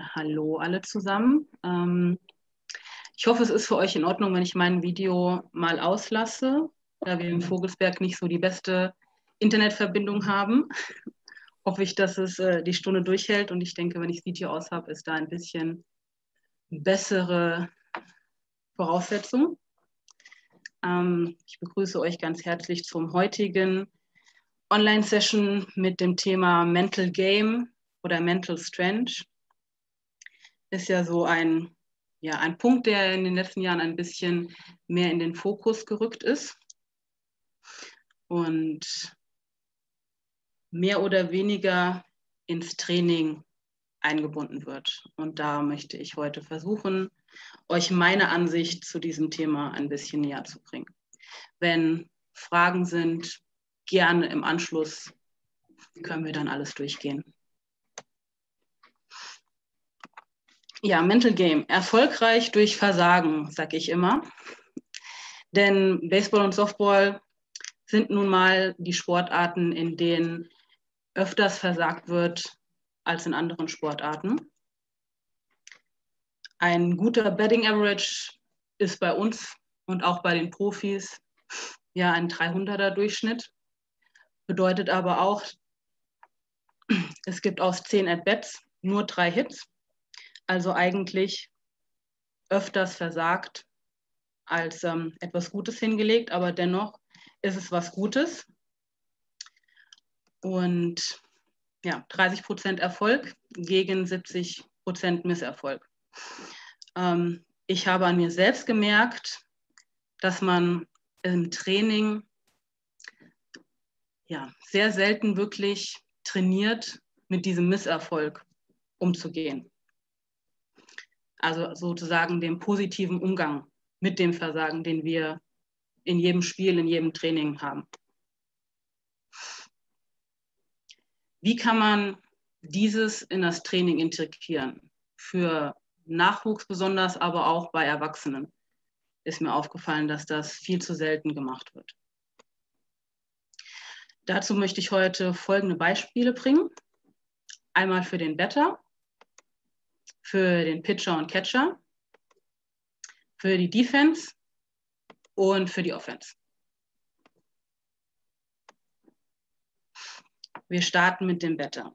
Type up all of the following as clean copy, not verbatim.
Hallo alle zusammen. Ich hoffe, es ist für euch in Ordnung, wenn ich mein Video mal auslasse, da wir in Vogelsberg nicht so die beste Internetverbindung haben. Hoffe ich, dass es die Stunde durchhält, und ich denke, wenn ich das Video aus habe, ist da ein bisschen bessere Voraussetzung. Ich begrüße euch ganz herzlich zum heutigen Online-Session mit dem Thema Mental Game oder Mental Strength. Ist ja so ein Punkt, der in den letzten Jahren ein bisschen mehr in den Fokus gerückt ist und mehr oder weniger ins Training eingebunden wird. Und da möchte ich heute versuchen, euch meine Ansicht zu diesem Thema ein bisschen näher zu bringen. Wenn Fragen sind, gerne im Anschluss können wir dann alles durchgehen. Ja, Mental Game. Erfolgreich durch Versagen, sage ich immer. Denn Baseball und Softball sind nun mal die Sportarten, in denen öfters versagt wird als in anderen Sportarten. Ein guter Batting Average ist bei uns und auch bei den Profis ja ein 300er Durchschnitt. Bedeutet aber auch, es gibt aus 10 At-Bats nur 3 Hits. Also eigentlich öfters versagt als etwas Gutes hingelegt, aber dennoch ist es was Gutes. Und ja, 30% Erfolg gegen 70% Misserfolg. Ich habe an mir selbst gemerkt, dass man im Training sehr selten wirklich trainiert, mit diesem Misserfolg umzugehen. Also sozusagen den positiven Umgang mit dem Versagen, den wir in jedem Spiel, in jedem Training haben. Wie kann man dieses in das Training integrieren? Für Nachwuchs besonders, aber auch bei Erwachsenen ist mir aufgefallen, dass das viel zu selten gemacht wird. Dazu möchte ich heute folgende Beispiele bringen. Einmal für den Batter, für den Pitcher und Catcher, für die Defense und für die Offense. Wir starten mit dem Batter.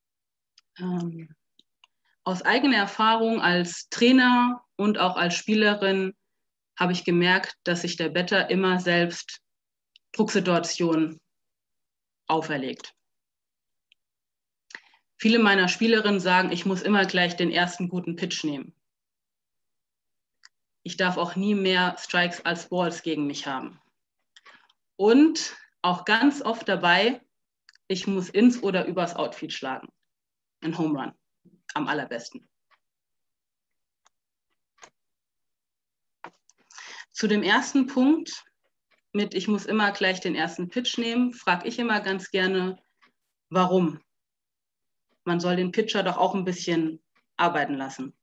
Aus eigener Erfahrung als Trainer und auch als Spielerin habe ich gemerkt, dass sich der Batter immer selbst Drucksituationen auferlegt. Viele meiner Spielerinnen sagen, ich muss immer gleich den ersten guten Pitch nehmen. Ich darf auch nie mehr Strikes als Balls gegen mich haben. Und auch ganz oft dabei, ich muss ins oder übers Outfield schlagen. Ein Home Run, am allerbesten. Zu dem ersten Punkt mit ich muss immer gleich den ersten Pitch nehmen, frage ich immer ganz gerne, warum? Man soll den Pitcher doch auch ein bisschen arbeiten lassen.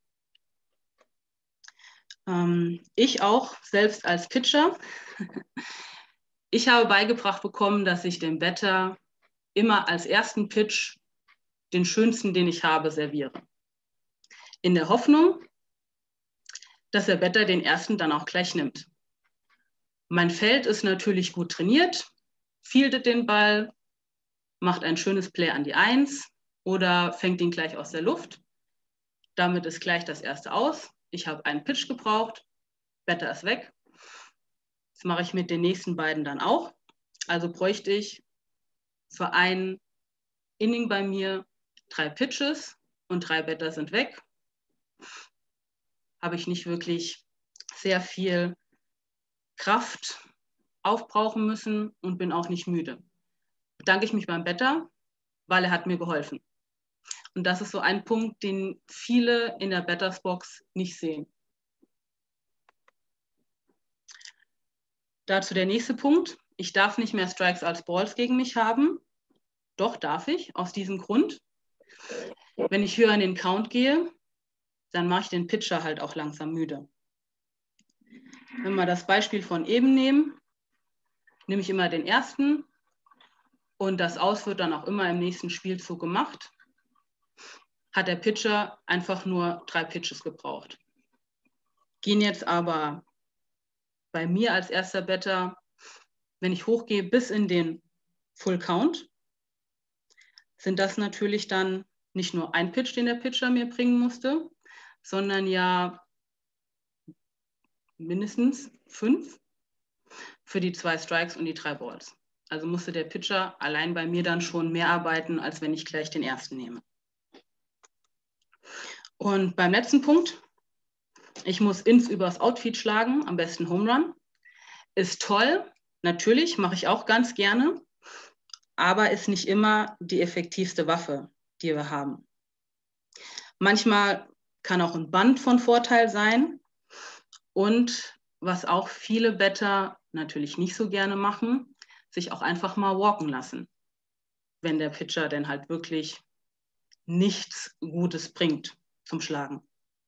Ich auch, selbst als Pitcher. Ich habe beigebracht bekommen, dass ich dem Batter immer als ersten Pitch den schönsten, den ich habe, serviere. In der Hoffnung, dass der Batter den ersten dann auch gleich nimmt. Mein Feld ist natürlich gut trainiert, fieldet den Ball, macht ein schönes Play an die 1 oder fängt ihn gleich aus der Luft. Damit ist gleich das erste aus. Ich habe einen Pitch gebraucht, Batter ist weg. Das mache ich mit den nächsten beiden dann auch. Also bräuchte ich für ein Inning bei mir 3 Pitches und 3 Batter sind weg. Habe ich nicht wirklich sehr viel Kraft aufbrauchen müssen und bin auch nicht müde. Bedanke ich mich beim Batter, weil er hat mir geholfen. Und das ist so ein Punkt, den viele in der Battersbox nicht sehen. Dazu der nächste Punkt. Ich darf nicht mehr Strikes als Balls gegen mich haben. Doch, darf ich, aus diesem Grund. Wenn ich höher in den Count gehe, dann mache ich den Pitcher halt auch langsam müde. Wenn wir das Beispiel von eben nehmen, nehme ich immer den ersten und das Aus wird dann auch immer im nächsten Spielzug gemacht. hat der Pitcher einfach nur 3 Pitches gebraucht. Gehen jetzt aber bei mir als erster Batter, wenn ich hochgehe bis in den Full Count, sind das natürlich dann nicht nur ein Pitch, den der Pitcher mir bringen musste, sondern ja mindestens 5 für die 2 Strikes und die 3 Balls. Also musste der Pitcher allein bei mir dann schon mehr arbeiten, als wenn ich gleich den ersten nehme. Und beim letzten Punkt, ich muss Ins übers Outfield schlagen, am besten Home Run. Ist toll, natürlich, mache ich auch ganz gerne, aber ist nicht immer die effektivste Waffe, die wir haben. Manchmal kann auch ein Bunt von Vorteil sein. Und was auch viele Batter natürlich nicht so gerne machen, sich auch einfach mal walken lassen, wenn der Pitcher denn halt wirklich nichts Gutes bringt zum Schlagen.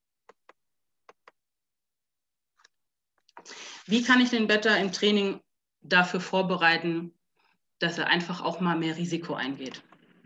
Wie kann ich den Batter im Training dafür vorbereiten, dass er einfach auch mal mehr Risiko eingeht?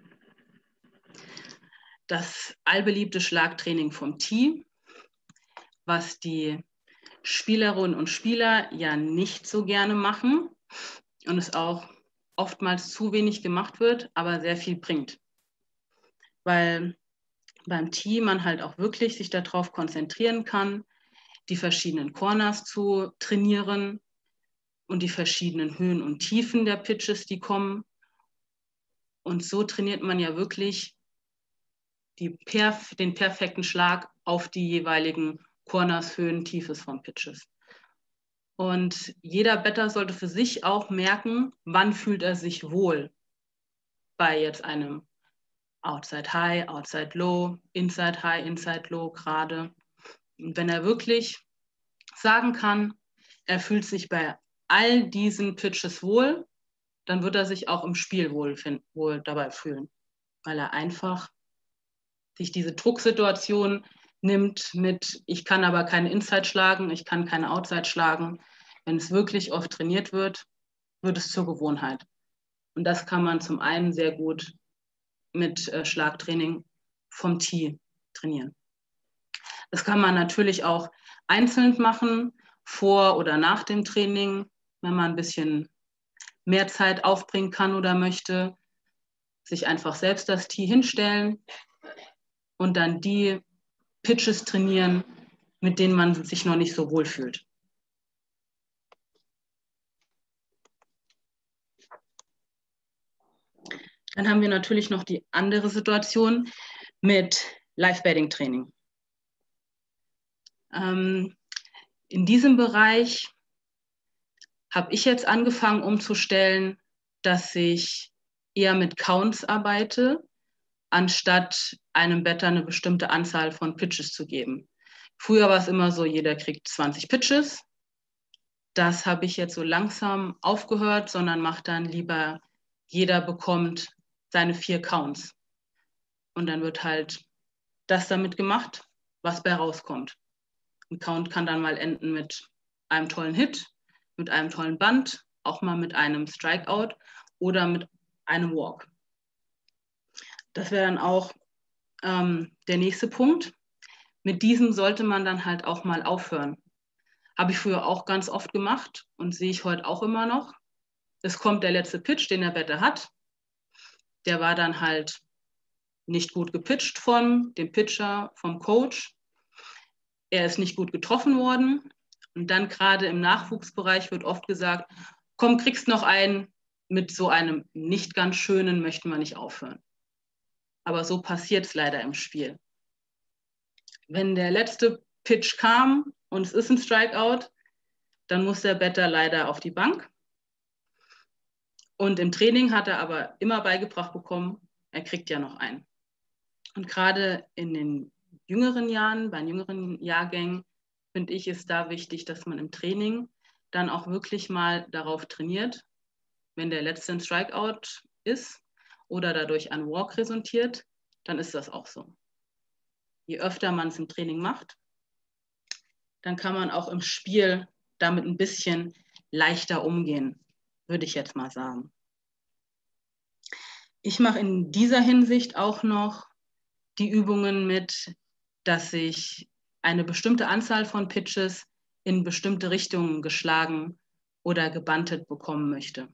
Das allbeliebte Schlagtraining vom Tee, was die Spielerinnen und Spieler ja nicht so gerne machen und es auch oftmals zu wenig gemacht wird, aber sehr viel bringt. Weil beim Tee man halt auch wirklich sich darauf konzentrieren kann, die verschiedenen Corners zu trainieren und die verschiedenen Höhen und Tiefen der Pitches, die kommen. Und so trainiert man ja wirklich den perfekten Schlag auf die jeweiligen Corners, Höhen, Tiefes von Pitches. Und jeder Batter sollte für sich auch merken, wann fühlt er sich wohl bei jetzt einem Outside High, Outside Low, Inside High, Inside Low gerade. Und wenn er wirklich sagen kann, er fühlt sich bei all diesen Pitches wohl, dann wird er sich auch im Spiel wohl dabei fühlen, weil er einfach sich diese Drucksituation nimmt mit, ich kann aber keine Inside schlagen, ich kann keine Outside schlagen. Wenn es wirklich oft trainiert wird, wird es zur Gewohnheit. Und das kann man zum einen sehr gut mit Schlagtraining vom Tee trainieren. Das kann man natürlich auch einzeln machen, vor oder nach dem Training, wenn man ein bisschen mehr Zeit aufbringen kann oder möchte, sich einfach selbst das Tee hinstellen und dann die Pitches trainieren, mit denen man sich noch nicht so wohl fühlt. Dann haben wir natürlich noch die andere Situation mit Live-Batting-Training. In diesem Bereich habe ich jetzt angefangen umzustellen, dass ich eher mit Counts arbeite, anstatt einem Batter eine bestimmte Anzahl von Pitches zu geben. Früher war es immer so, jeder kriegt 20 Pitches. Das habe ich jetzt so langsam aufgehört, sondern mache dann lieber, jeder bekommt seine 4 Counts. Und dann wird halt das damit gemacht, was bei rauskommt. Ein Count kann dann mal enden mit einem tollen Hit, mit einem tollen Bunt, auch mal mit einem Strikeout oder mit einem Walk. Das wäre dann auch der nächste Punkt. Mit diesem sollte man dann halt auch mal aufhören. Habe ich früher auch ganz oft gemacht und sehe ich heute auch immer noch. Es kommt der letzte Pitch, den der Batter hat. Der war dann halt nicht gut gepitcht von dem Pitcher, vom Coach. Er ist nicht gut getroffen worden. Und dann gerade im Nachwuchsbereich wird oft gesagt, komm, kriegst noch einen, mit so einem nicht ganz schönen möchten wir nicht aufhören. Aber so passiert es leider im Spiel. Wenn der letzte Pitch kam und es ist ein Strikeout, dann muss der Batter leider auf die Bank. Und im Training hat er aber immer beigebracht bekommen, er kriegt ja noch einen. Und gerade in den jüngeren Jahren, bei den jüngeren Jahrgängen, finde ich, ist da wichtig, dass man im Training dann auch wirklich mal darauf trainiert, wenn der letzte ein Strikeout ist oder dadurch ein Walk resultiert, dann ist das auch so. Je öfter man es im Training macht, dann kann man auch im Spiel damit ein bisschen leichter umgehen, würde ich jetzt mal sagen. Ich mache in dieser Hinsicht auch noch die Übungen mit, dass ich eine bestimmte Anzahl von Pitches in bestimmte Richtungen geschlagen oder gebantet bekommen möchte.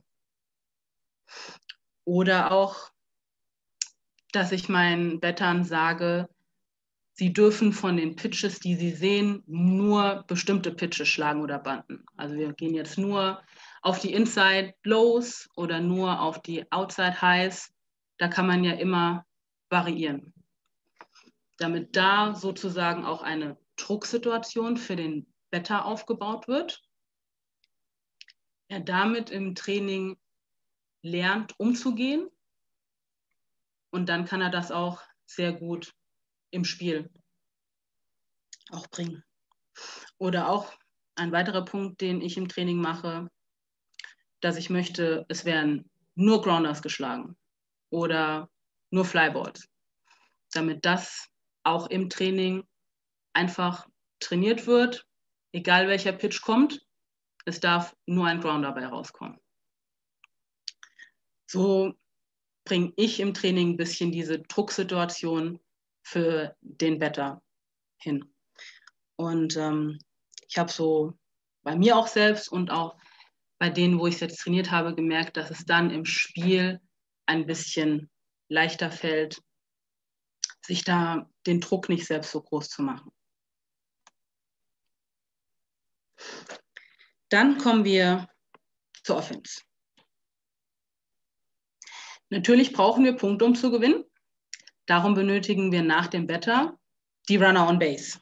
Oder auch, dass ich meinen Bettern sage, sie dürfen von den Pitches, die sie sehen, nur bestimmte Pitches schlagen oder banten. Also wir gehen jetzt nur auf die Inside Lows oder nur auf die Outside Highs. Da kann man ja immer variieren. Damit da sozusagen auch eine Drucksituation für den Better aufgebaut wird. Er damit im Training lernt, umzugehen. Und dann kann er das auch sehr gut im Spiel auch bringen. Oder auch ein weiterer Punkt, den ich im Training mache, dass ich möchte, es werden nur Grounders geschlagen oder nur Flyballs, damit das auch im Training einfach trainiert wird, egal welcher Pitch kommt, es darf nur ein Grounder dabei rauskommen. So bringe ich im Training ein bisschen diese Drucksituation für den Better hin. Und ich habe so bei mir auch selbst und auch bei denen, wo ich es jetzt trainiert habe, gemerkt, dass es dann im Spiel ein bisschen leichter fällt, sich da den Druck nicht selbst so groß zu machen. Dann kommen wir zur Offense. Natürlich brauchen wir Punkte, um zu gewinnen. Darum benötigen wir nach dem Better die Runner on Base.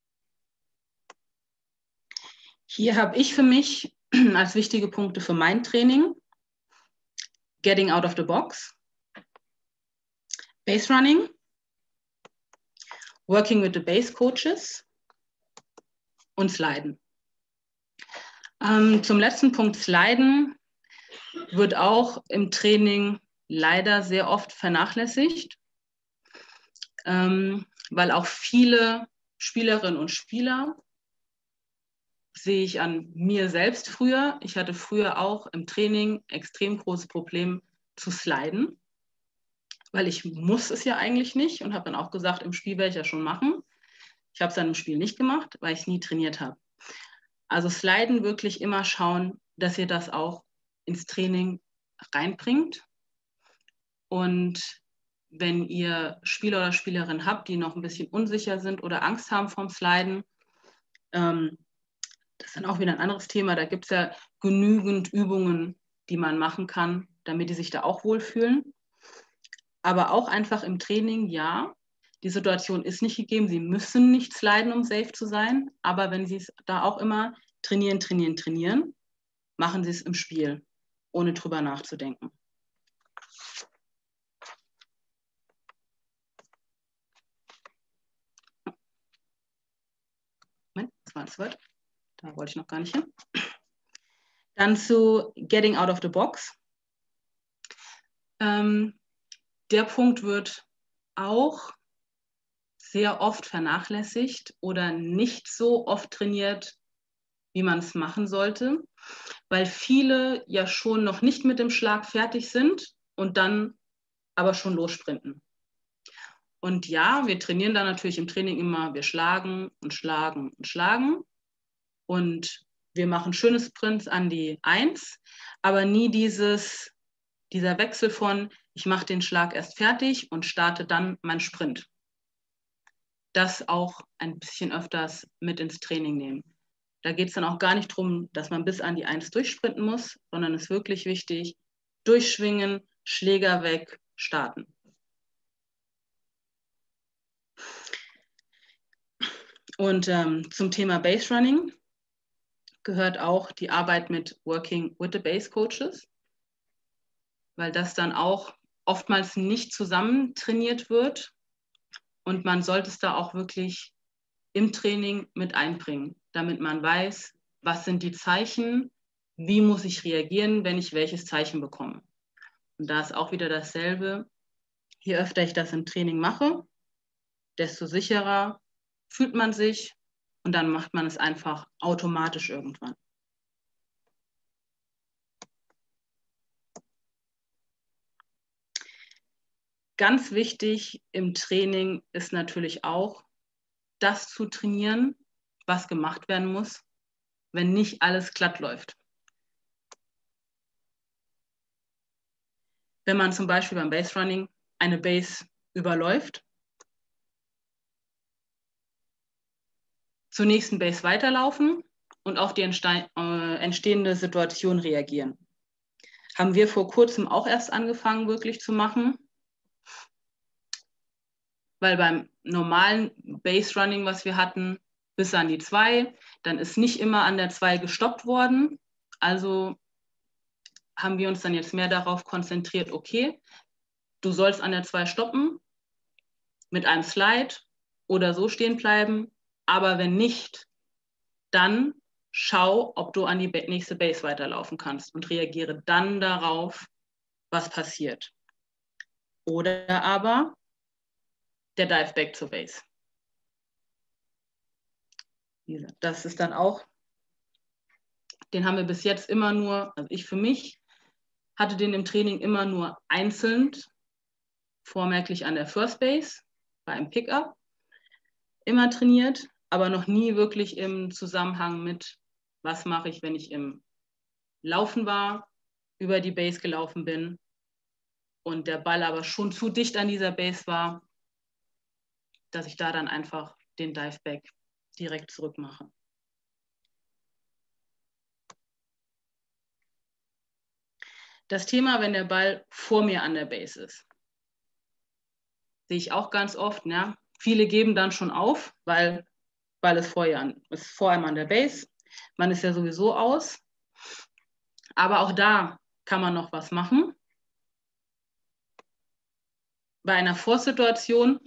Hier habe ich für mich als wichtige Punkte für mein Training Getting out of the box, Base Running, Working with the Base Coaches und Sliden. Zum letzten Punkt Sliden wird auch im Training leider sehr oft vernachlässigt, weil auch viele Spielerinnen und Spieler, sehe ich an mir selbst früher, ich hatte früher auch im Training extrem großes Problem zu sliden, weil ich muss es ja eigentlich nicht und habe dann auch gesagt, im Spiel werde ich ja schon machen. Ich habe es dann im Spiel nicht gemacht, weil ich es nie trainiert habe. Also sliden wirklich immer schauen, dass ihr das auch ins Training reinbringt. Und wenn ihr Spieler oder Spielerinnen habt, die noch ein bisschen unsicher sind oder Angst haben vom Sliden, das ist dann auch wieder ein anderes Thema. Da gibt es ja genügend Übungen, die man machen kann, damit die sich da auch wohlfühlen. Aber auch einfach im Training, ja, die Situation ist nicht gegeben. Sie müssen nicht sliden, um safe zu sein. Aber wenn Sie es da auch immer trainieren, trainieren, trainieren, machen Sie es im Spiel, ohne drüber nachzudenken. Moment, das war das Wort. Da wollte ich noch gar nicht hin. Dann zu Getting out of the box. Der Punkt wird auch sehr oft vernachlässigt oder nicht so oft trainiert, wie man es machen sollte, weil viele ja schon noch nicht mit dem Schlag fertig sind und dann aber schon lossprinten. Und ja, wir trainieren dann natürlich im Training immer, wir schlagen und schlagen und schlagen und wir machen schöne Sprints an die 1, aber nie dieser Wechsel von, ich mache den Schlag erst fertig und starte dann meinen Sprint. Das auch ein bisschen öfters mit ins Training nehmen. Da geht es dann auch gar nicht darum, dass man bis an die 1 durchsprinten muss, sondern es ist wirklich wichtig, durchschwingen, Schläger weg, starten. Und zum Thema Base Running gehört auch die Arbeit mit Working with the Base Coaches, weil das dann auch oftmals nicht zusammen trainiert wird und man sollte es da auch wirklich im Training mit einbringen, damit man weiß, was sind die Zeichen, wie muss ich reagieren, wenn ich welches Zeichen bekomme. Und da ist auch wieder dasselbe. Je öfter ich das im Training mache, desto sicherer fühlt man sich und dann macht man es einfach automatisch irgendwann. Ganz wichtig im Training ist natürlich auch, das zu trainieren, was gemacht werden muss, wenn nicht alles glatt läuft. Wenn man zum Beispiel beim Base Running eine Base überläuft, zur nächsten Base weiterlaufen und auf die entstehende Situation reagieren. Haben wir vor kurzem auch erst angefangen, wirklich zu machen. Weil beim normalen Base Running, was wir hatten, bis an die 2, dann ist nicht immer an der 2 gestoppt worden. Also haben wir uns dann jetzt mehr darauf konzentriert, okay, du sollst an der 2 stoppen, mit einem Slide oder so stehen bleiben, aber wenn nicht, dann schau, ob du an die nächste Base weiterlaufen kannst und reagiere dann darauf, was passiert. Oder aber der Dive Back zur Base. Das ist dann auch, den haben wir bis jetzt immer nur, also ich für mich, hatte den im Training immer nur einzeln, vormerklich an der First Base, bei einem Pickup, immer trainiert, aber noch nie wirklich im Zusammenhang mit, was mache ich, wenn ich im Laufen war, über die Base gelaufen bin und der Ball aber schon zu dicht an dieser Base war, dass ich da dann einfach den Dive Back direkt zurück mache. Das Thema, wenn der Ball vor mir an der Base ist, sehe ich auch ganz oft. Ja? Viele geben dann schon auf, weil Ball ist vor einem an der Base. Man ist ja sowieso aus. Aber auch da kann man noch was machen. Bei einer Force-Situation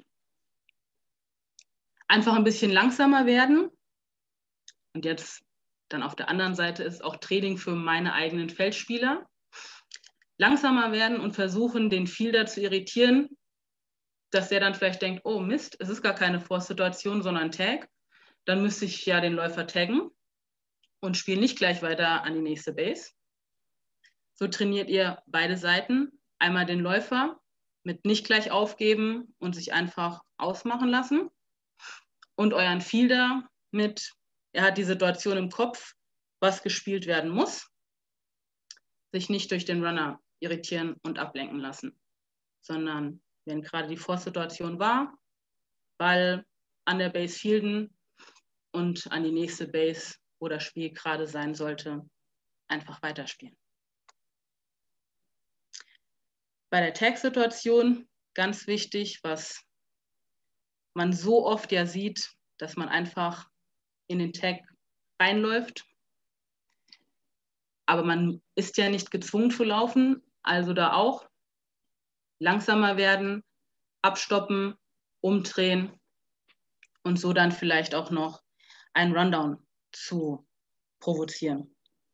einfach ein bisschen langsamer werden. Und jetzt dann auf der anderen Seite ist auch Training für meine eigenen Feldspieler. Langsamer werden und versuchen, den Fielder zu irritieren, dass der dann vielleicht denkt, oh Mist, es ist gar keine Force-Situation, sondern Tag. Dann müsste ich ja den Läufer taggen und spiele nicht gleich weiter an die nächste Base. So trainiert ihr beide Seiten. Einmal den Läufer mit nicht gleich aufgeben und sich einfach ausmachen lassen. Und euren Fielder mit, er hat die Situation im Kopf, was gespielt werden muss, sich nicht durch den Runner irritieren und ablenken lassen, sondern wenn gerade die Force-Situation war, Ball an der Base fielden und an die nächste Base, wo das Spiel gerade sein sollte, einfach weiterspielen. Bei der Tag-Situation ganz wichtig, was man so oft ja sieht, dass man einfach in den Tag reinläuft. Aber man ist ja nicht gezwungen zu laufen, also da auch langsamer werden, abstoppen, umdrehen und so dann vielleicht auch noch einen Rundown zu provozieren.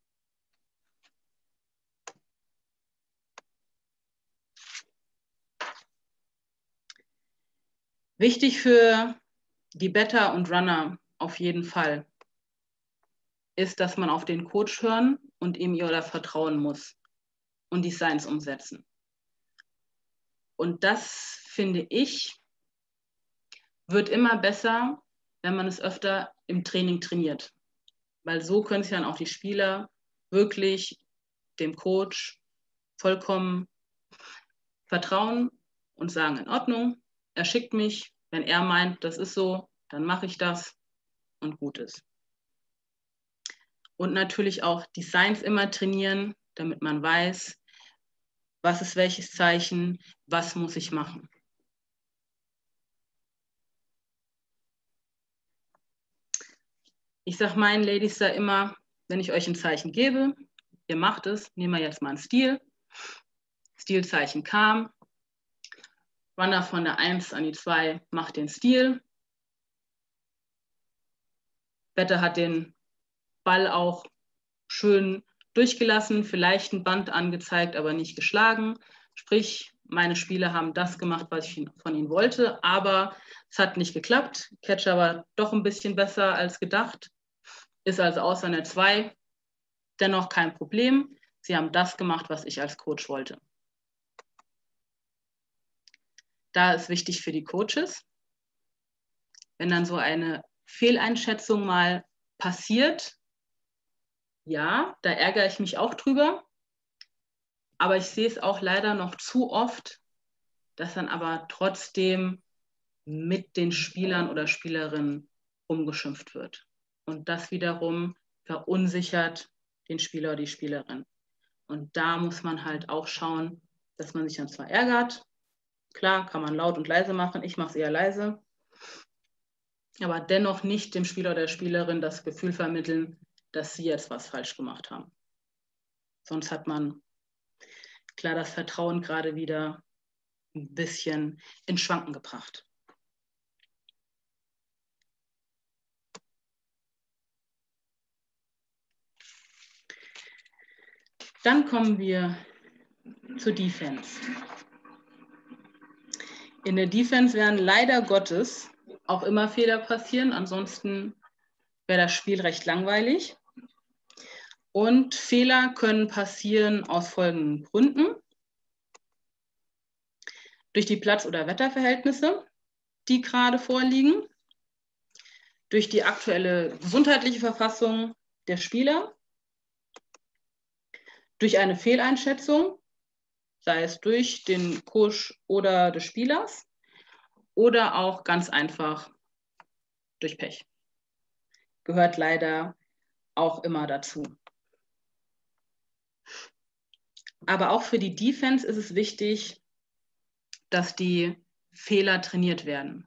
Wichtig für die Batter und Runner auf jeden Fall ist, dass man auf den Coach hören und ihm oder vertrauen muss und die Science umsetzen. Und das, finde ich, wird immer besser, wenn man es öfter im Training trainiert. Weil so können sich dann auch die Spieler wirklich dem Coach vollkommen vertrauen und sagen, in Ordnung, er schickt mich, wenn er meint, das ist so, dann mache ich das und gut ist. Und natürlich auch die Science immer trainieren, damit man weiß, was ist welches Zeichen, was muss ich machen. Ich sage meinen Ladies da immer, wenn ich euch ein Zeichen gebe, ihr macht es, nehmen wir jetzt mal einen Stil. Stilzeichen kam, Runner von der 1 an die 2 macht den Stil. Batter hat den Ball auch schön durchgelassen, vielleicht ein Band angezeigt, aber nicht geschlagen. Sprich, meine Spieler haben das gemacht, was ich von ihnen wollte, aber es hat nicht geklappt. Catcher war doch ein bisschen besser als gedacht, ist also außer der 2. Dennoch kein Problem. Sie haben das gemacht, was ich als Coach wollte. Da ist wichtig für die Coaches, wenn dann so eine Fehleinschätzung mal passiert, ja, da ärgere ich mich auch drüber, aber ich sehe es auch leider noch zu oft, dass dann aber trotzdem mit den Spielern oder Spielerinnen rumgeschimpft wird. Und das wiederum verunsichert den Spieler oder die Spielerin. Und da muss man halt auch schauen, dass man sich dann zwar ärgert, klar, kann man laut und leise machen, ich mache es eher leise, aber dennoch nicht dem Spieler oder der Spielerin das Gefühl vermitteln, dass sie jetzt was falsch gemacht haben. Sonst hat man klar das Vertrauen gerade wieder ein bisschen ins Schwanken gebracht. Dann kommen wir zur Defense. In der Defense werden leider Gottes auch immer Fehler passieren, ansonsten wäre das Spiel recht langweilig. Und Fehler können passieren aus folgenden Gründen. Durch die Platz- oder Wetterverhältnisse, die gerade vorliegen, durch die aktuelle gesundheitliche Verfassung der Spieler, durch eine Fehleinschätzung, sei es durch den Coach oder des Spielers, oder auch ganz einfach durch Pech. Gehört leider auch immer dazu. Aber auch für die Defense ist es wichtig, dass die Fehler trainiert werden.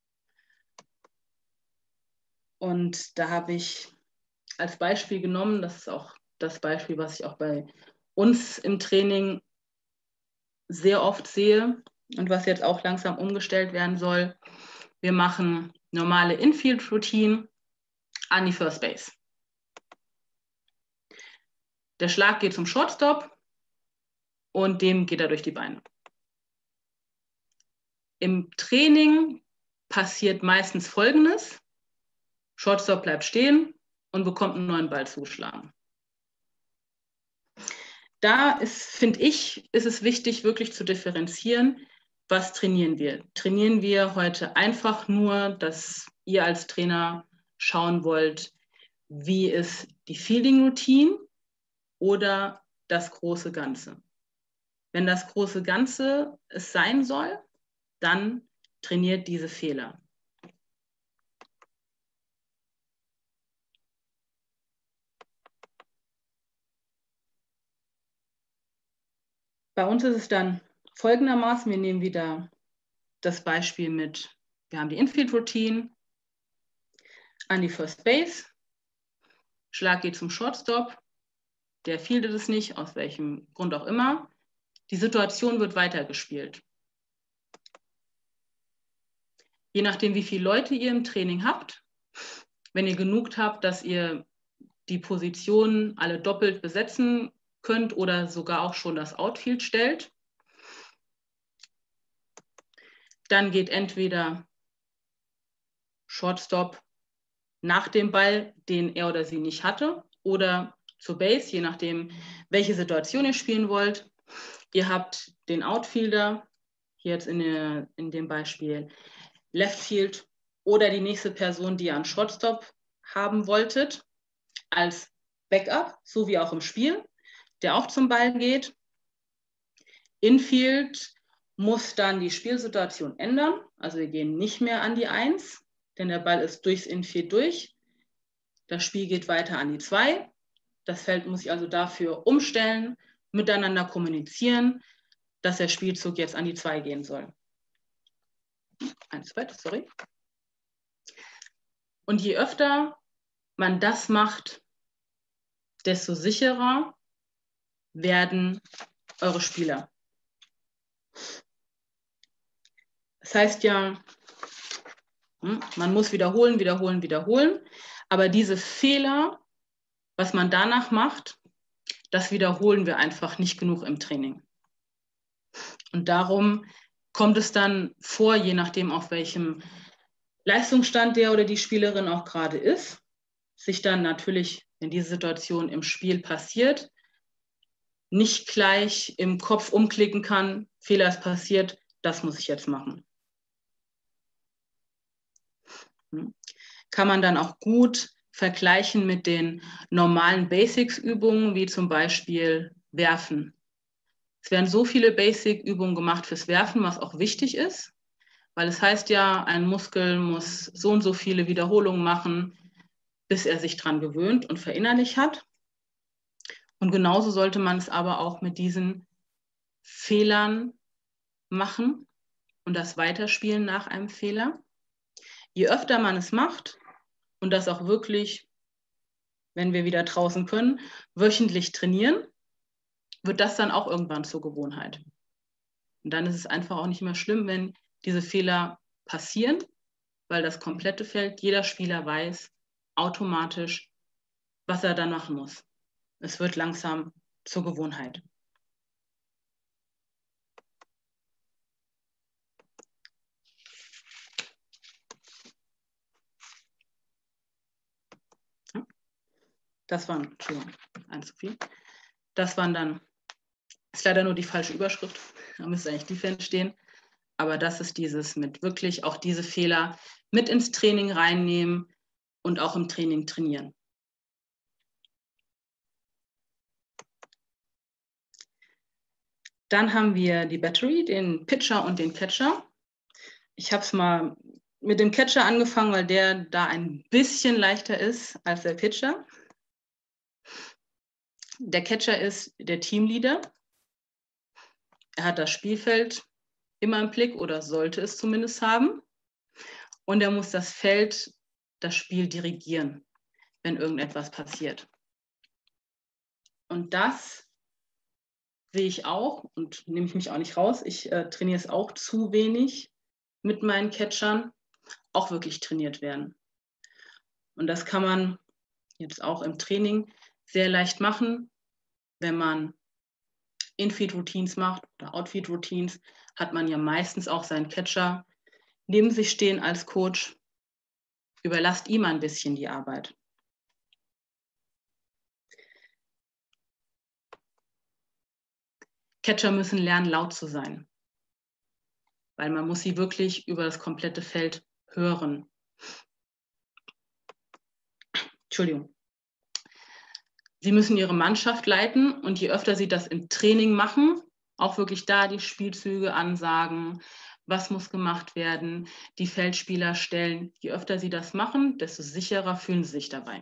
Und da habe ich als Beispiel genommen, das ist auch das Beispiel, was ich auch bei uns im Training sehr oft sehe und was jetzt auch langsam umgestellt werden soll. Wir machen normale Infield-Routine an die First Base. Der Schlag geht zum Shortstop und dem geht er durch die Beine. Im Training passiert meistens Folgendes. Shortstop bleibt stehen und bekommt einen neuen Ball zugeschlagen. Da ist, finde ich, ist es wichtig, wirklich zu differenzieren, was trainieren wir. Trainieren wir heute einfach nur, dass ihr als Trainer schauen wollt, wie ist die Fielding-Routine oder das große Ganze. Wenn das große Ganze es sein soll, dann trainiert diese Fehler. Bei uns ist es dann folgendermaßen, wir nehmen wieder das Beispiel mit, wir haben die Infield-Routine an die First Base, Schlag geht zum Shortstop, der fieldet es nicht, aus welchem Grund auch immer. Die Situation wird weitergespielt. Je nachdem, wie viele Leute ihr im Training habt, wenn ihr genug habt, dass ihr die Positionen alle doppelt besetzen könnt oder sogar auch schon das Outfield stellt, dann geht entweder Shortstop nach dem Ball, den er oder sie nicht hatte, oder zur Base, je nachdem, welche Situation ihr spielen wollt. Ihr habt den Outfielder, hier jetzt in dem Beispiel Left Field, oder die nächste Person, die ihr an Shortstop haben wolltet, als Backup, so wie auch im Spiel, der auch zum Ball geht. Infield muss dann die Spielsituation ändern. Also wir gehen nicht mehr an die 1, denn der Ball ist durchs Infield durch. Das Spiel geht weiter an die 2. Das Feld muss sich also dafür umstellen, miteinander kommunizieren, dass der Spielzug jetzt an die 2 gehen soll. Sorry. Und je öfter man das macht, desto sicherer werden eure Spieler. Das heißt ja, man muss wiederholen, wiederholen, wiederholen. Aber diese Fehler, was man danach macht, das wiederholen wir einfach nicht genug im Training. Und darum kommt es dann vor, je nachdem, auf welchem Leistungsstand der oder die Spielerin auch gerade ist, sich dann natürlich, wenn diese Situation im Spiel passiert, nicht gleich im Kopf umklicken kann, Fehler ist passiert, das muss ich jetzt machen. Kann man dann auch gut vergleichen mit den normalen Basics-Übungen, wie zum Beispiel Werfen. Es werden so viele Basic-Übungen gemacht fürs Werfen, was auch wichtig ist, weil es heißt ja, ein Muskel muss so und so viele Wiederholungen machen, bis er sich dran gewöhnt und verinnerlicht hat. Und genauso sollte man es aber auch mit diesen Fehlern machen und das Weiterspielen nach einem Fehler. Je öfter man es macht und das auch wirklich, wenn wir wieder draußen können, wöchentlich trainieren, wird das dann auch irgendwann zur Gewohnheit. Und dann ist es einfach auch nicht mehr schlimm, wenn diese Fehler passieren, weil das komplette Feld, jeder Spieler weiß automatisch, was er dann machen muss. Es wird langsam zur Gewohnheit. Das waren, Entschuldigung, eins zu viel. Das waren dann, ist leider nur die falsche Überschrift, da müsste eigentlich Defense stehen. Aber das ist dieses mit wirklich auch diese Fehler mit ins Training reinnehmen und auch im Training trainieren. Dann haben wir die Battery, den Pitcher und den Catcher. Ich habe es mal mit dem Catcher angefangen, weil der da ein bisschen leichter ist als der Pitcher. Der Catcher ist der Teamleader. Er hat das Spielfeld immer im Blick oder sollte es zumindest haben. Und er muss das Feld, das Spiel dirigieren, wenn irgendetwas passiert. Und das sehe ich auch und nehme ich mich auch nicht raus. Ich trainiere es auch zu wenig mit meinen Catchern, auch wirklich trainiert werden. Und das kann man jetzt auch im Training sehr leicht machen, wenn man In-Feed-Routines macht oder Out-Feed-Routines, hat man ja meistens auch seinen Catcher neben sich stehen als Coach. Überlasst ihm ein bisschen die Arbeit. Catcher müssen lernen, laut zu sein, weil man muss sie wirklich über das komplette Feld hören. Entschuldigung. Sie müssen ihre Mannschaft leiten und je öfter sie das im Training machen, auch wirklich da die Spielzüge ansagen, was muss gemacht werden, die Feldspieler stellen. Je öfter sie das machen, desto sicherer fühlen sie sich dabei.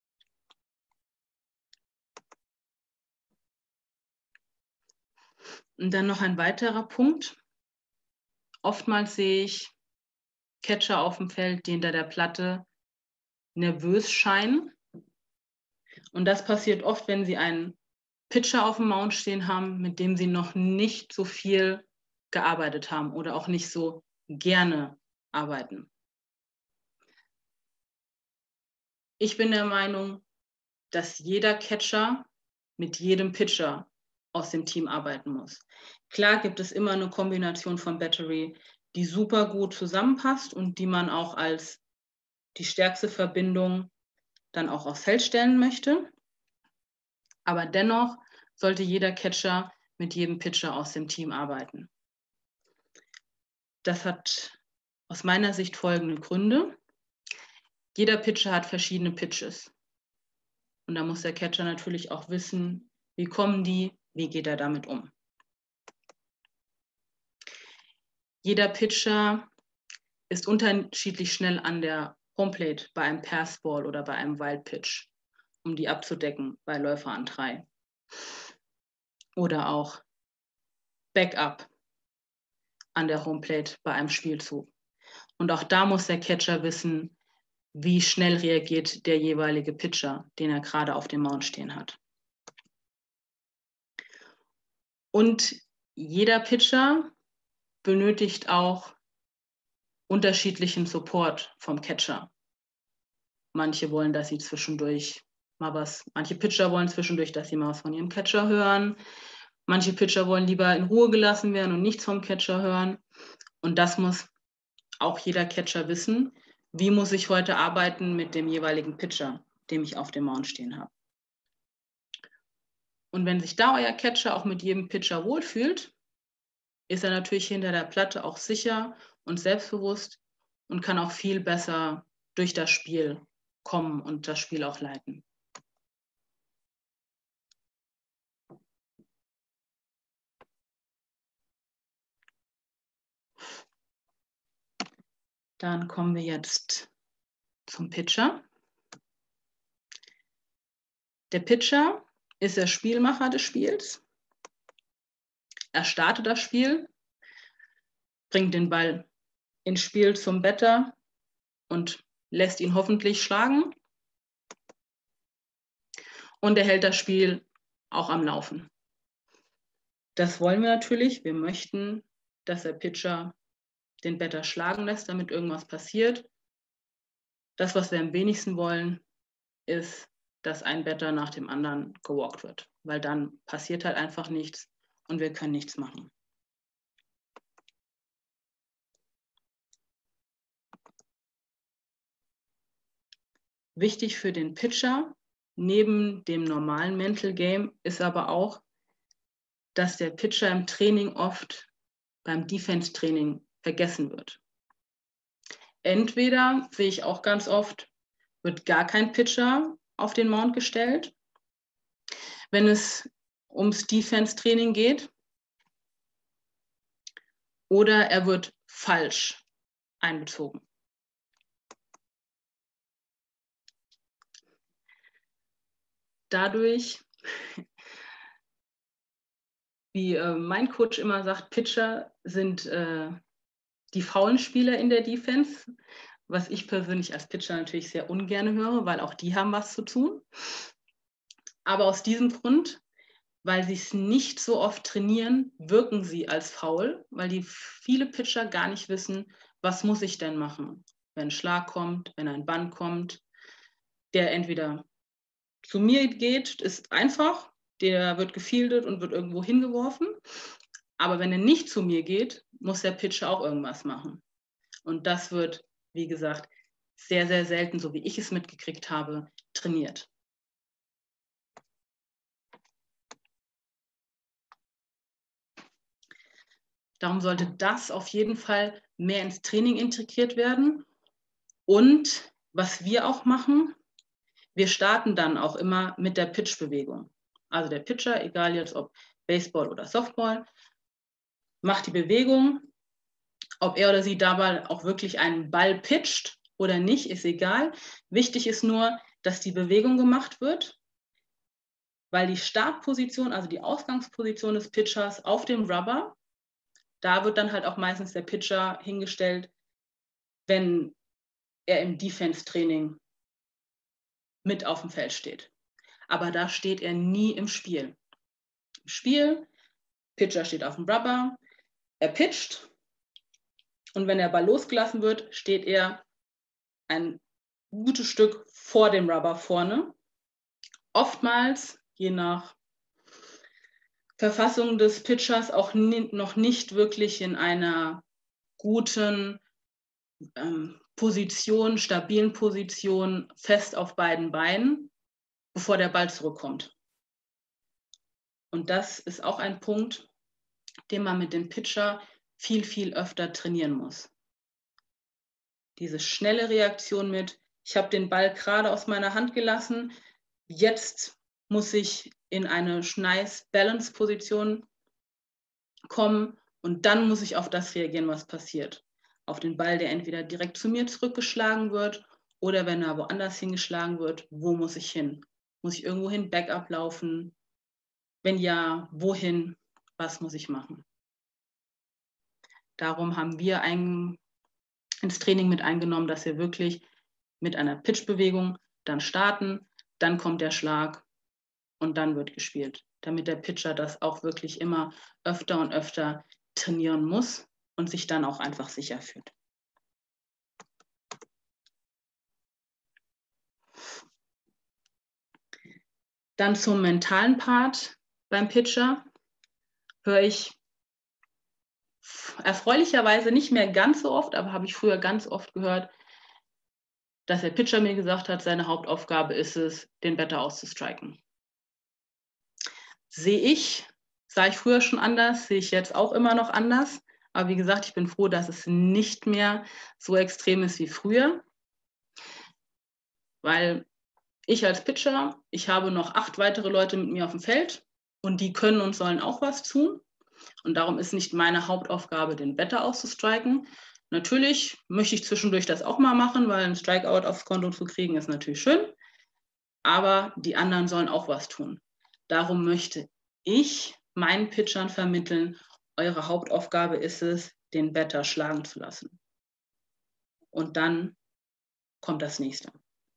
Und dann noch ein weiterer Punkt. Oftmals sehe ich Catcher auf dem Feld, die hinter der Platte nervös scheinen. Und das passiert oft, wenn sie einen Pitcher auf dem Mount stehen haben, mit dem sie noch nicht so viel gearbeitet haben oder auch nicht so gerne arbeiten. Ich bin der Meinung, dass jeder Catcher mit jedem Pitcher aus dem Team arbeiten muss. Klar gibt es immer eine Kombination von Battery, die super gut zusammenpasst und die man auch als die stärkste Verbindung dann auch aufs Feld stellen möchte. Aber dennoch sollte jeder Catcher mit jedem Pitcher aus dem Team arbeiten. Das hat aus meiner Sicht folgende Gründe. Jeder Pitcher hat verschiedene Pitches. Und da muss der Catcher natürlich auch wissen, wie kommen die, wie geht er damit um. Jeder Pitcher ist unterschiedlich schnell an der Homeplate bei einem Passball oder bei einem Wild Pitch, um die abzudecken bei Läufer an 3. Oder auch Backup an der Homeplate bei einem Spielzug. Und auch da muss der Catcher wissen, wie schnell reagiert der jeweilige Pitcher, den er gerade auf dem Mount stehen hat. Und jeder Pitcher benötigt auch unterschiedlichen Support vom Catcher. Manche wollen, dass sie zwischendurch mal was, manche Pitcher wollen zwischendurch, dass sie mal was von ihrem Catcher hören. Manche Pitcher wollen lieber in Ruhe gelassen werden und nichts vom Catcher hören. Und das muss auch jeder Catcher wissen. Wie muss ich heute arbeiten mit dem jeweiligen Pitcher, den ich auf dem Mount stehen habe? Und wenn sich da euer Catcher auch mit jedem Pitcher wohlfühlt, ist er natürlich hinter der Platte auch sicher und selbstbewusst und kann auch viel besser durch das Spiel kommen und das Spiel auch leiten. Dann kommen wir jetzt zum Pitcher. Der Pitcher ist der Spielmacher des Spiels. Er startet das Spiel, bringt den Ball ins Spiel zum Batter und lässt ihn hoffentlich schlagen. Und er hält das Spiel auch am Laufen. Das wollen wir natürlich. Wir möchten, dass der Pitcher den Batter schlagen lässt, damit irgendwas passiert. Das, was wir am wenigsten wollen, ist, dass ein Batter nach dem anderen gewalkt wird, weil dann passiert halt einfach nichts und wir können nichts machen. Wichtig für den Pitcher, neben dem normalen Mental Game, ist aber auch, dass der Pitcher im Training oft beim Defense-Training vergessen wird. Entweder, sehe ich auch ganz oft, wird gar kein Pitcher auf den Mound gestellt, wenn es ums Defense-Training geht, oder er wird falsch einbezogen. Dadurch, wie mein Coach immer sagt, Pitcher sind die faulen Spieler in der Defense, was ich persönlich als Pitcher natürlich sehr ungern höre, weil auch die haben was zu tun. Aber aus diesem Grund, weil sie es nicht so oft trainieren, wirken sie als faul, weil die viele Pitcher gar nicht wissen, was muss ich denn machen, wenn ein Schlag kommt, wenn ein Bunt kommt, der entweder zu mir geht, ist einfach, der wird gefieldet und wird irgendwo hingeworfen. Aber wenn er nicht zu mir geht, muss der Pitcher auch irgendwas machen. Und das wird, wie gesagt, sehr, sehr selten, so wie ich es mitgekriegt habe, trainiert. Darum sollte das auf jeden Fall mehr ins Training integriert werden. Und was wir auch machen, wir starten dann auch immer mit der Pitch-Bewegung. Also der Pitcher, egal jetzt ob Baseball oder Softball, macht die Bewegung. Ob er oder sie dabei auch wirklich einen Ball pitcht oder nicht, ist egal. Wichtig ist nur, dass die Bewegung gemacht wird, weil die Startposition, also die Ausgangsposition des Pitchers auf dem Rubber, da wird dann halt auch meistens der Pitcher hingestellt, wenn er im Defense-Training mit auf dem Feld steht. Aber da steht er nie im Spiel. Im Spiel, Pitcher steht auf dem Rubber, er pitcht und wenn der Ball losgelassen wird, steht er ein gutes Stück vor dem Rubber vorne. Oftmals, je nach Verfassung des Pitchers, auch noch nicht wirklich in einer guten Position, stabilen Position, fest auf beiden Beinen, bevor der Ball zurückkommt. Und das ist auch ein Punkt, den man mit dem Pitcher viel, viel öfter trainieren muss. Diese schnelle Reaktion mit, ich habe den Ball gerade aus meiner Hand gelassen, jetzt muss ich in eine nice Balance-Position kommen und dann muss ich auf das reagieren, was passiert. Auf den Ball, der entweder direkt zu mir zurückgeschlagen wird oder wenn er woanders hingeschlagen wird, wo muss ich hin? Muss ich irgendwo hin Backup laufen? Wenn ja, wohin? Was muss ich machen? Darum haben wir ins Training mit eingenommen, dass wir wirklich mit einer Pitch-Bewegung dann starten, dann kommt der Schlag und dann wird gespielt, damit der Pitcher das auch wirklich immer öfter und öfter trainieren muss und sich dann auch einfach sicher fühlt. Dann zum mentalen Part beim Pitcher höre ich erfreulicherweise nicht mehr ganz so oft, aber habe ich früher ganz oft gehört, dass der Pitcher mir gesagt hat, seine Hauptaufgabe ist es, den Batter auszustriken. Sehe ich Sah ich früher schon anders, sehe ich jetzt auch immer noch anders. Aber wie gesagt, ich bin froh, dass es nicht mehr so extrem ist wie früher. Weil ich als Pitcher, ich habe noch 8 weitere Leute mit mir auf dem Feld und die können und sollen auch was tun. Und darum ist nicht meine Hauptaufgabe, den Batter auszustriken. Natürlich möchte ich zwischendurch das auch mal machen, weil ein Strikeout aufs Konto zu kriegen ist natürlich schön. Aber die anderen sollen auch was tun. Darum möchte ich meinen Pitchern vermitteln, eure Hauptaufgabe ist es, den Batter schlagen zu lassen. Und dann kommt das nächste.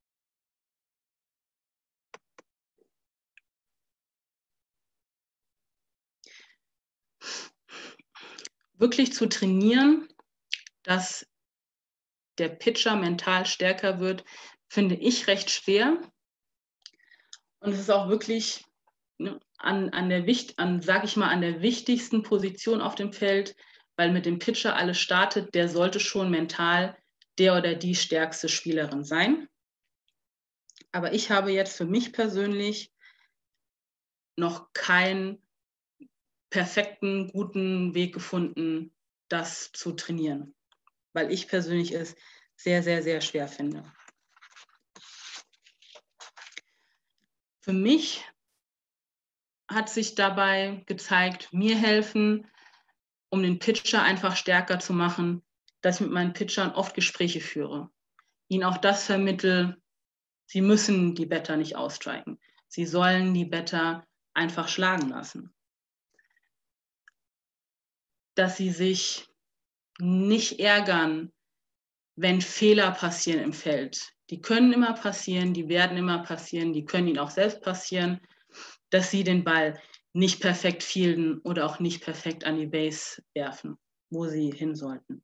Wirklich zu trainieren, dass der Pitcher mental stärker wird, finde ich recht schwer. Und es ist auch wirklich an der wichtigsten Position auf dem Feld, weil mit dem Pitcher alles startet, der sollte schon mental der oder die stärkste Spielerin sein. Aber ich habe jetzt für mich persönlich noch keinen perfekten, guten Weg gefunden, das zu trainieren, weil ich persönlich es sehr, sehr, sehr schwer finde. Für mich hat sich dabei gezeigt, mir helfen, um den Pitcher einfach stärker zu machen, dass ich mit meinen Pitchern oft Gespräche führe, ihnen auch das vermittle, sie müssen die Batter nicht ausstriken, sie sollen die Batter einfach schlagen lassen. Dass sie sich nicht ärgern, wenn Fehler passieren im Feld. Die können immer passieren, die werden immer passieren, die können ihnen auch selbst passieren, dass sie den Ball nicht perfekt fielden oder auch nicht perfekt an die Base werfen, wo sie hin sollten.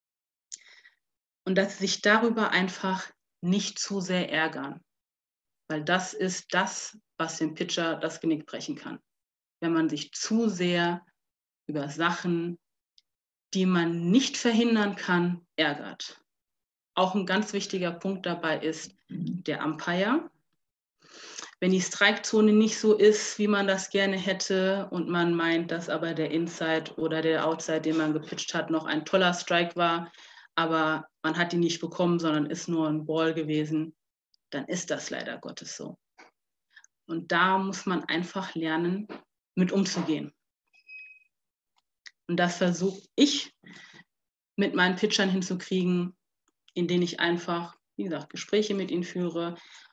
Und dass sie sich darüber einfach nicht zu sehr ärgern, weil das ist das, was dem Pitcher das Genick brechen kann. Wenn man sich zu sehr über Sachen, die man nicht verhindern kann, ärgert. Auch ein ganz wichtiger Punkt dabei ist der Umpire. Wenn die Strikezone nicht so ist, wie man das gerne hätte und man meint, dass aber der Inside oder der Outside, den man gepitcht hat, noch ein toller Strike war, aber man hat ihn nicht bekommen, sondern ist nur ein Ball gewesen, dann ist das leider Gottes so. Und da muss man einfach lernen, mit umzugehen. Und das versuche ich mit meinen Pitchern hinzukriegen, indem ich einfach, wie gesagt, Gespräche mit ihnen führe,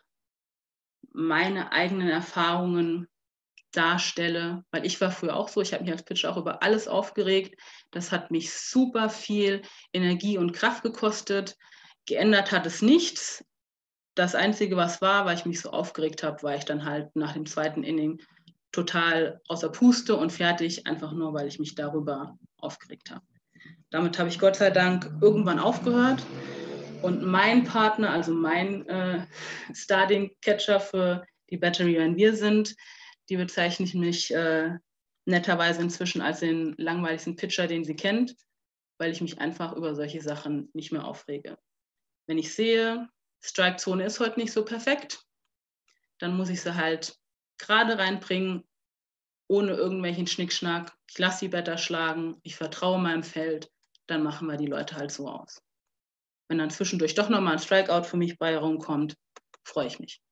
meine eigenen Erfahrungen darstelle, weil ich war früher auch so, ich habe mich als Pitcher auch über alles aufgeregt. Das hat mich super viel Energie und Kraft gekostet. Geändert hat es nichts. Das Einzige, was war, weil ich mich so aufgeregt habe, war ich dann halt nach dem 2. Inning total außer Puste und fertig, einfach nur, weil ich mich darüber aufgeregt habe. Damit habe ich Gott sei Dank irgendwann aufgehört. Und mein Partner, also mein Starting-Catcher für die Battery, wenn wir sind, die bezeichne ich mich netterweise inzwischen als den langweiligsten Pitcher, den sie kennt, weil ich mich einfach über solche Sachen nicht mehr aufrege. Wenn ich sehe, Strikezone ist heute nicht so perfekt, dann muss ich sie halt gerade reinbringen, ohne irgendwelchen Schnickschnack. Ich lasse die Batter schlagen, ich vertraue meinem Feld, dann machen wir die Leute halt so aus. Wenn dann zwischendurch doch nochmal ein Strikeout für mich bei rumkommt, freue ich mich.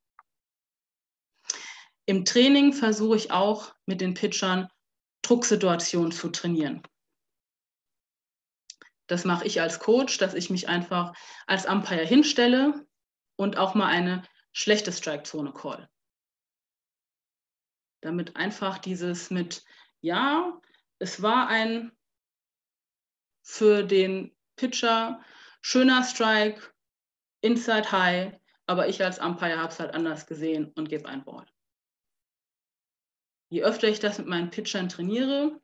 Im Training versuche ich auch mit den Pitchern Drucksituationen zu trainieren. Das mache ich als Coach, dass ich mich einfach als Umpire hinstelle und auch mal eine schlechte Strikezone call. Damit einfach dieses mit, ja, es war ein für den Pitcher schöner Strike, Inside High, aber ich als Umpire habe es halt anders gesehen und gebe einen Ball. Je öfter ich das mit meinen Pitchern trainiere,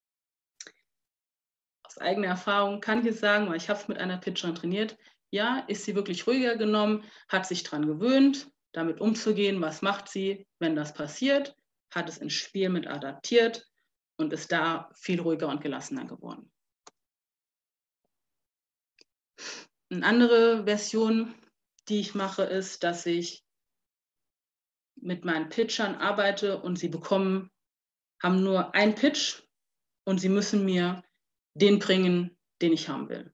aus eigener Erfahrung kann ich es sagen, weil ich habe es mit einer Pitcherin trainiert, ja, ist sie wirklich ruhiger genommen, hat sich daran gewöhnt, damit umzugehen, was macht sie, wenn das passiert, hat es ins Spiel mit adaptiert und ist da viel ruhiger und gelassener geworden. Eine andere Version, die ich mache, ist, dass ich mit meinen Pitchern arbeite und sie bekommen haben nur einen Pitch und sie müssen mir den bringen, den ich haben will.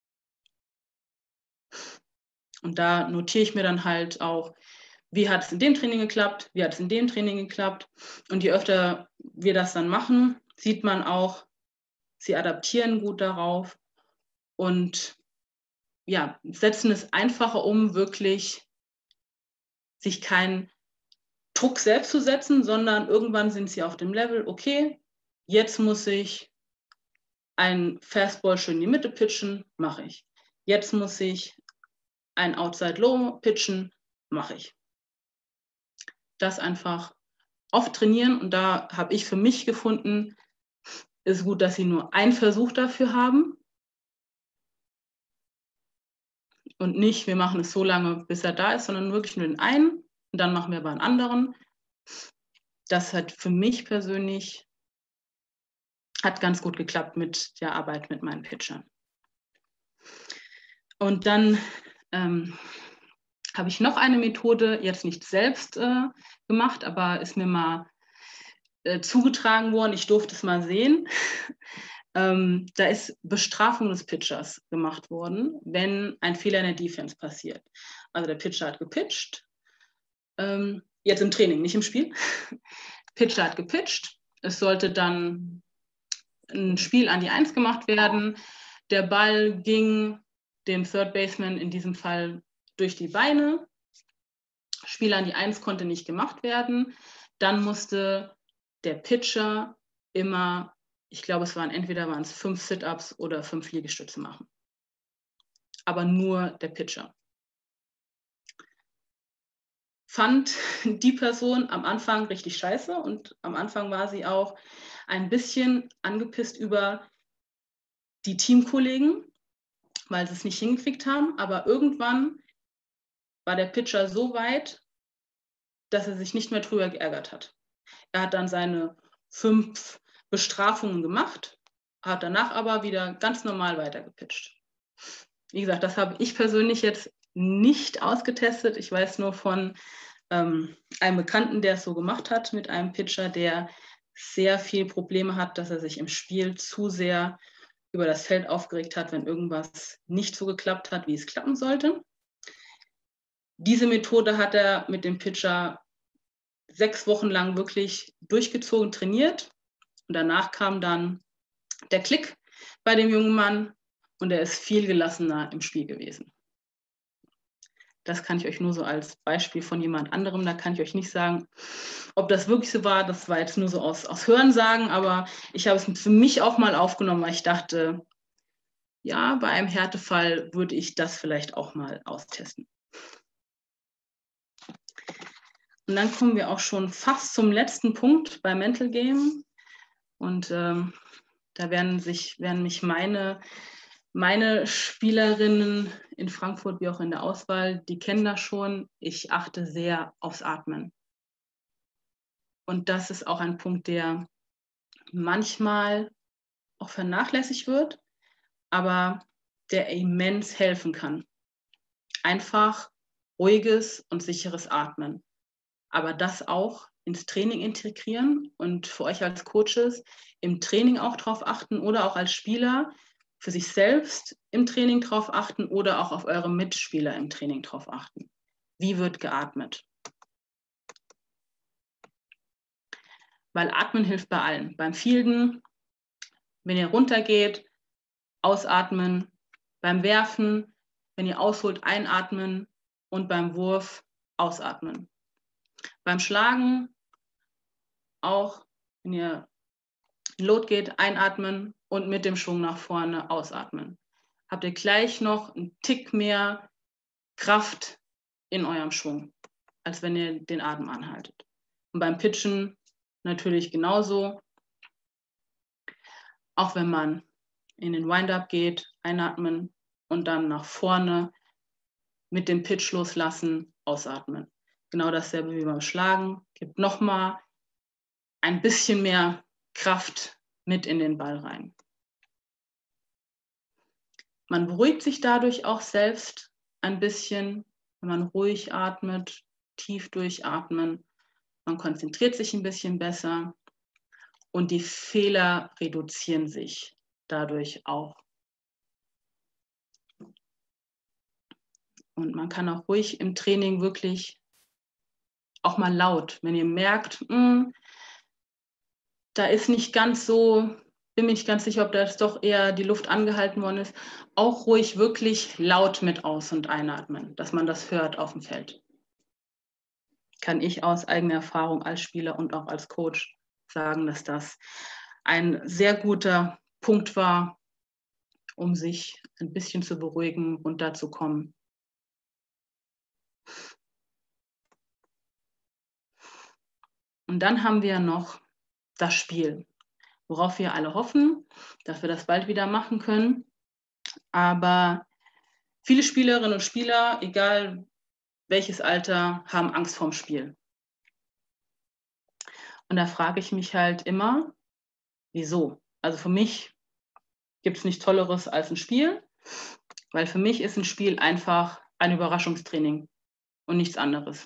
Und da notiere ich mir dann halt auch, wie hat es in dem Training geklappt, wie hat es in dem Training geklappt. Und je öfter wir das dann machen, sieht man auch, sie adaptieren gut darauf und ja, setzen es einfacher um, wirklich sich keinen Druck selbst zu setzen, sondern irgendwann sind sie auf dem Level, okay, jetzt muss ich ein Fastball schön in die Mitte pitchen, mache ich. Jetzt muss ich ein Outside Low pitchen, mache ich. Das einfach oft trainieren und da habe ich für mich gefunden, ist gut, dass sie nur einen Versuch dafür haben und nicht, wir machen es so lange, bis er da ist, sondern wirklich nur den einen und dann machen wir aber einen anderen. Das hat für mich persönlich hat ganz gut geklappt mit der Arbeit mit meinen Pitchern. Und dann habe ich noch eine Methode, jetzt nicht selbst gemacht, aber ist mir mal zugetragen worden. Ich durfte es mal sehen. Da ist Bestrafung des Pitchers gemacht worden, wenn ein Fehler in der Defense passiert. Also der Pitcher hat gepitcht, jetzt im Training, nicht im Spiel. Pitcher hat gepitcht, es sollte dann ein Spiel an die 1 gemacht werden. Der Ball ging dem Third Baseman in diesem Fall durch die Beine. Spiel an die 1 konnte nicht gemacht werden. Dann musste der Pitcher immer, ich glaube, entweder waren es 5 Sit-Ups oder 5 Liegestütze machen. Aber nur der Pitcher. Fand die Person am Anfang richtig scheiße und am Anfang war sie auch ein bisschen angepisst über die Teamkollegen, weil sie es nicht hingekriegt haben. Aber irgendwann war der Pitcher so weit, dass er sich nicht mehr drüber geärgert hat. Er hat dann seine 5 Bestrafungen gemacht, hat danach aber wieder ganz normal weitergepitcht. Wie gesagt, das habe ich persönlich jetzt nicht ausgetestet. Ich weiß nur von einem Bekannten, der es so gemacht hat mit einem Pitcher, der sehr viel Probleme hat, dass er sich im Spiel zu sehr über das Feld aufgeregt hat, wenn irgendwas nicht so geklappt hat, wie es klappen sollte. Diese Methode hat er mit dem Pitcher 6 Wochen lang wirklich durchgezogen trainiert. Und danach kam dann der Klick bei dem jungen Mann und er ist viel gelassener im Spiel gewesen. Das kann ich euch nur so als Beispiel von jemand anderem, da kann ich euch nicht sagen, ob das wirklich so war. Das war jetzt nur so aus Hörensagen, aber ich habe es für mich auch mal aufgenommen, weil ich dachte, ja, bei einem Härtefall würde ich das vielleicht auch mal austesten. Und dann kommen wir auch schon fast zum letzten Punkt bei Mental Game. Und da werden mich meine Spielerinnen in Frankfurt wie auch in der Auswahl, die kennen das schon. Ich achte sehr aufs Atmen. Und das ist auch ein Punkt, der manchmal auch vernachlässigt wird, aber der immens helfen kann. Einfach ruhiges und sicheres Atmen. Aber das auch ins Training integrieren und für euch als Coaches im Training auch drauf achten oder auch als Spieler für sich selbst im Training drauf achten oder auch auf eure Mitspieler im Training drauf achten. Wie wird geatmet? Weil Atmen hilft bei allen. Beim Fielden, wenn ihr runtergeht, ausatmen. Beim Werfen, wenn ihr ausholt, einatmen und beim Wurf ausatmen. Beim Schlagen auch, wenn ihr in Lot geht, einatmen und mit dem Schwung nach vorne ausatmen. Habt ihr gleich noch einen Tick mehr Kraft in eurem Schwung, als wenn ihr den Atem anhaltet. Und beim Pitchen natürlich genauso. Auch wenn man in den Wind-Up geht, einatmen und dann nach vorne mit dem Pitch loslassen, ausatmen. Genau dasselbe wie beim Schlagen. Gibt nochmal ein bisschen mehr Kraft mit in den Ball rein. Man beruhigt sich dadurch auch selbst ein bisschen, wenn man ruhig atmet, tief durchatmen. Man konzentriert sich ein bisschen besser. und die Fehler reduzieren sich dadurch auch. Und man kann auch ruhig im Training wirklich auch mal laut, wenn ihr merkt, da ist nicht ganz so, bin mir nicht ganz sicher, ob da jetzt doch eher die Luft angehalten worden ist, auch ruhig wirklich laut mit aus- und einatmen, dass man das hört auf dem Feld. Kann ich aus eigener Erfahrung als Spieler und auch als Coach sagen, dass das ein sehr guter Punkt war, um sich ein bisschen zu beruhigen, runterzukommen. Und dann haben wir noch das Spiel, worauf wir alle hoffen, dass wir das bald wieder machen können. Aber viele Spielerinnen und Spieler, egal welches Alter, haben Angst vorm Spiel. Und da frage ich mich halt immer, wieso? Also für mich gibt es nichts Tolleres als ein Spiel, weil für mich ist ein Spiel einfach ein Überraschungstraining und nichts anderes.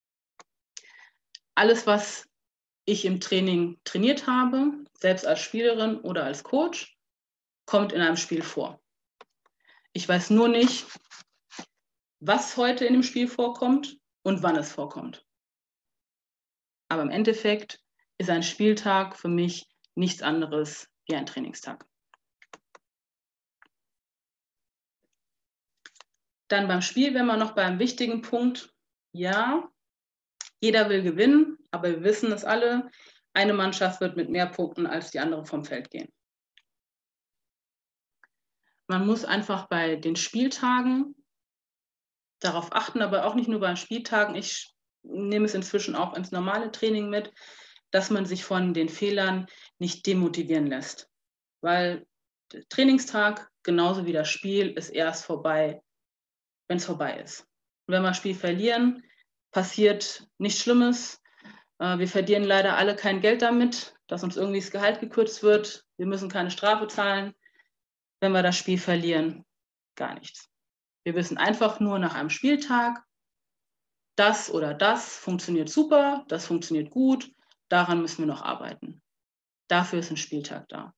Alles, was ich im Training trainiert habe, selbst als Spielerin oder als Coach, kommt in einem Spiel vor. Ich weiß nur nicht, was heute in dem Spiel vorkommt und wann es vorkommt. Aber im Endeffekt ist ein Spieltag für mich nichts anderes wie ein Trainingstag. Dann beim Spiel wären wir noch bei einem wichtigen Punkt. Ja, jeder will gewinnen, aber wir wissen es alle, eine Mannschaft wird mit mehr Punkten als die andere vom Feld gehen. Man muss einfach bei den Spieltagen darauf achten, aber auch nicht nur bei Spieltagen. Ich nehme es inzwischen auch ins normale Training mit, dass man sich von den Fehlern nicht demotivieren lässt. Weil der Trainingstag, genauso wie das Spiel, ist erst vorbei, wenn es vorbei ist. Und wenn wir das Spiel verlieren, passiert nichts Schlimmes. Wir verdienen leider alle kein Geld damit, dass uns irgendwie das Gehalt gekürzt wird. Wir müssen keine Strafe zahlen. Wenn wir das Spiel verlieren, gar nichts. Wir wissen einfach nur nach einem Spieltag, das oder das funktioniert super, das funktioniert gut, daran müssen wir noch arbeiten. Dafür ist ein Spieltag da.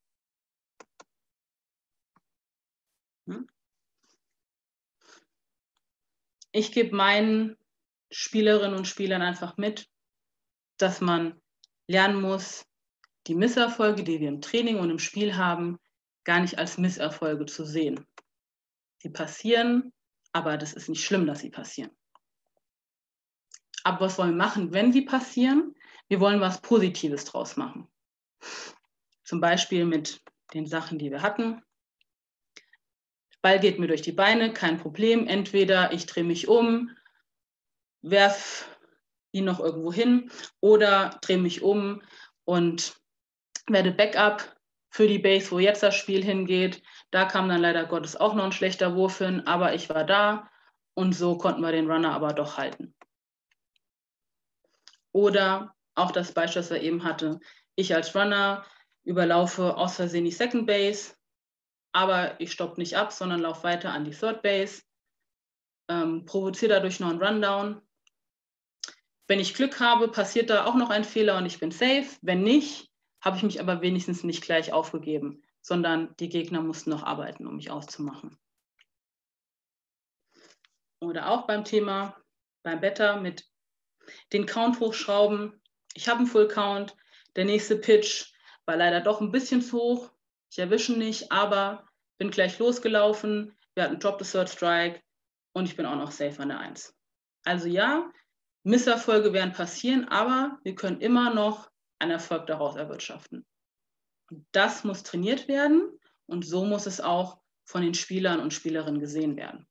Ich gebe meinen Spielerinnen und Spielern einfach mit, dass man lernen muss, die Misserfolge, die wir im Training und im Spiel haben, gar nicht als Misserfolge zu sehen. Sie passieren, aber das ist nicht schlimm, dass sie passieren. Aber was wollen wir machen, wenn sie passieren? Wir wollen was Positives draus machen. Zum Beispiel mit den Sachen, die wir hatten. Ball geht mir durch die Beine, kein Problem. Entweder ich drehe mich um, werfe ihn noch irgendwo hin oder drehe mich um und werde Backup für die Base, wo jetzt das Spiel hingeht. Da kam dann leider Gottes auch noch ein schlechter Wurf hin, aber ich war da und so konnten wir den Runner aber doch halten. Oder auch das Beispiel, das wir eben hatten. Ich als Runner überlaufe aus Versehen die Second Base, aber ich stoppe nicht ab, sondern laufe weiter an die Third Base, provoziere dadurch noch einen Rundown. Wenn ich Glück habe, passiert da auch noch ein Fehler und ich bin safe. Wenn nicht, habe ich mich aber wenigstens nicht gleich aufgegeben, sondern die Gegner mussten noch arbeiten, um mich auszumachen. Oder auch beim Thema, beim Better mit den Count hochschrauben. Ich habe einen Full Count, der nächste Pitch war leider doch ein bisschen zu hoch. Ich erwische ihn nicht, aber bin gleich losgelaufen. Wir hatten Drop the Third Strike und ich bin auch noch safe an der 1. Also ja, Misserfolge werden passieren, aber wir können immer noch einen Erfolg daraus erwirtschaften. Und das muss trainiert werden und so muss es auch von den Spielern und Spielerinnen gesehen werden.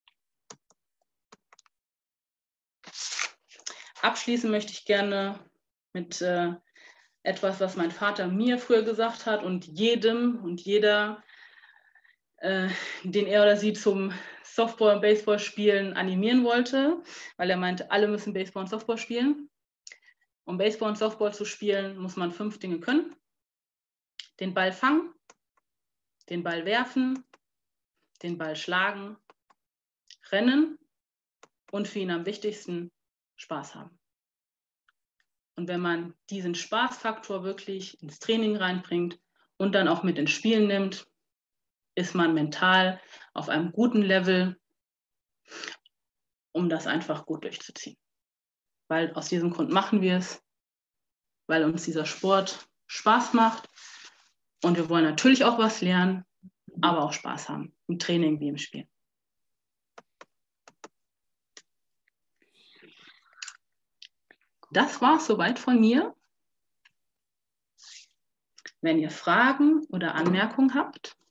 Abschließen möchte ich gerne mit etwas, was mein Vater mir früher gesagt hat und jedem und jeder, den er oder sie zum Softball- und Baseballspielen animieren wollte, weil er meinte, alle müssen Baseball und Softball spielen. Um Baseball und Softball zu spielen, muss man 5 Dinge können. Den Ball fangen, den Ball werfen, den Ball schlagen, rennen und für ihn am wichtigsten Spaß haben. Und wenn man diesen Spaßfaktor wirklich ins Training reinbringt und dann auch mit ins Spiel nimmt, ist man mental auf einem guten Level, um das einfach gut durchzuziehen. Weil aus diesem Grund machen wir es, weil uns dieser Sport Spaß macht und wir wollen natürlich auch was lernen, aber auch Spaß haben, im Training wie im Spiel. Das war es soweit von mir. Wenn ihr Fragen oder Anmerkungen habt,